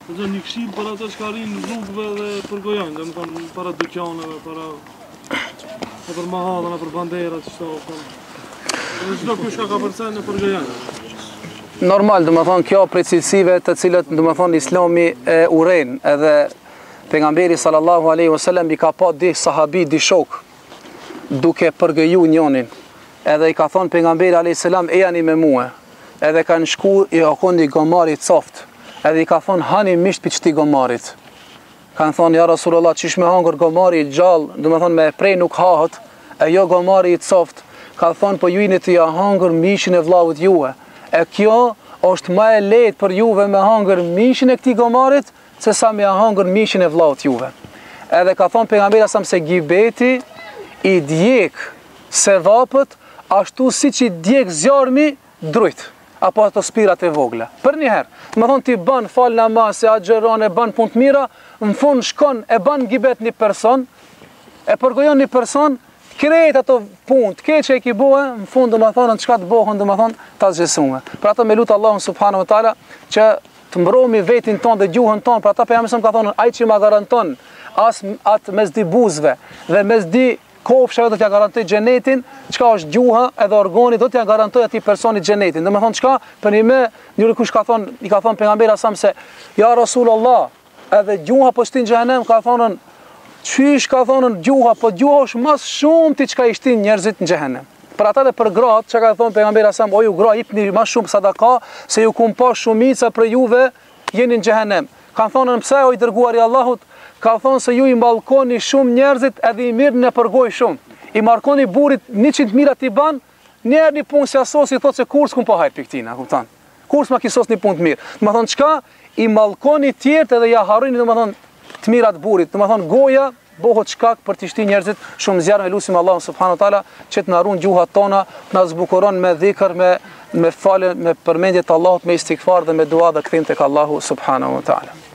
Dhe një këshill për ata që rinë në rrugëve dhe përgojojnë, domethënë para dyqaneve, për mahallën, për banderat, çfarë. Dhe çdo kush ka përcen në përgojojnë. Normal, domethënë kjo prej cilësive të cilët domethënë Islami e urren, edhe pejgamberi sallallahu alaihi wasallam i ka pa di sahabi, di shok duke përgëju njënin. Edhe i ka thonë pejgamberi alayhis salam e jani me mua. Edhe kanë shku i akon një gomari coft. Edhe i ka thonë hani misht për qëti gomarit. Kanë thonë ja Rasulullah qish me hangër gomari i gjallë, do me thonë me prej nuk hahët, e jo gomari i coft. Ka thonë po jujnë të ja hangër mishin e vllavut juve. E kjo është ma e lehtë për juve me hangër mishin e këtij gomarit, se sa me hangër mishin e vllavut juve. Edhe ka thonë pejgamberi sa se gibeti i djeg se vapët, ashtu si që i djeg zjarmi drujt, apo ato spirat e vogla. Për njëherë, më thonë ti ban fal namaz, e agjeron, e ban punë të mira, në fund shkon e ban gibet një person, e përgojon një person, krejt ato punë, të keq që e ki bohe, në fund dhe më thonë, në qka të bohën dhe më thonë, ta zgjesume. Për ato me lutë Allahun subhanahu wa taala që të mbromi vetin ton dhe gjuhën ton, për ata pejgamberi ka thonë, ai që ma garanton as atë mesdi buzëve dhe mesdi kopshave do t'ja garantoj xhenetin, çka është gjuha edhe organi do t'ja garantoj atij personit xhenetin. Do të thonë çka, për një kush ka thonë, i ka thonë pejgamberi asam se ja Rasulullah, edhe gjuha po shtin xhenem, ka thonë çish ka thonë gjuha, po gjuha është më shumë ti çka i shtin njerëzit në xhenem. Për ata dhe për gratë, çka ka thonë pejgamberi asam, o ju gra jepni më shumë sadaka, se ju kum pa shumica për juve jeni në xhenem. Kan thonë pse o i dërguari i Allahut, ka thonë se ju i mallkoni shumë njerëzit edhe i mirë në përgoj shumë. I markoni burit 100 mira t'i ban, njerë një punë si asos i thotë se kurs ku pa hajt për këtina, kuptan. Kurs ma kisos një punë të mirë. Dhe më thonë qka, i mallkoni tjertë edhe ja harroni dhe më thonë të mirat burit. Dhe më thonë goja, bohët shkak për t'i shti njerëzit shumë zjarë me lusim Allahun subhanahu wa taala që të narun gjuhat tona, të na zbukuron me dhikr, me falë, me përmendje të Allahut, me istighfar dhe me dua dhe kthim tek Allahu subhanahu wa taala.